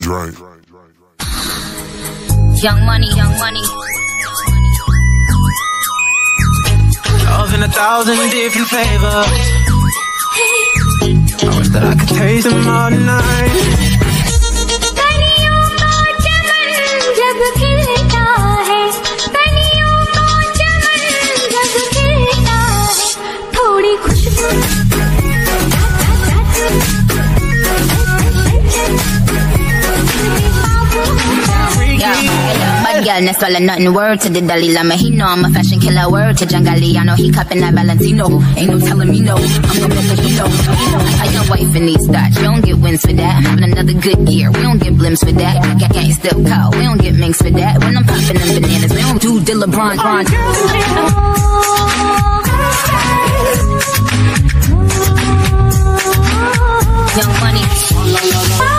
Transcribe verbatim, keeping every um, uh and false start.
Drink. Young money, young money. Love in a thousand different flavors. I wish that I could taste them all night. कलियों का चमन जब खिलता है, कलियों का चमन जब खिलता है, थोड़ी खुशबू Bad girl, no swallow nothing. Word to the Dalai Lama, he know I'm a fashion killer. Word to Jangali, I know he cupping that Valentino. Ain't no telling me no, I'm gonna let you know. I your wife in these thoughts, you don't get wins for that. I'm having another good year, we don't get blimps for that. Gang gang still call, we don't get minks for that. When I'm popping them bananas, we don't do Dilla Bron Bron. Young money.